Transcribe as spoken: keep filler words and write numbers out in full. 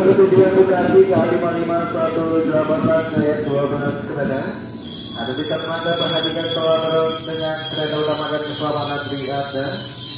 bertujuan Bekasi K lima lima satu delapan saya dua belas kereta. Ada di Anda perhatikan soal dengan kereta utama dan keselamatan di Anda.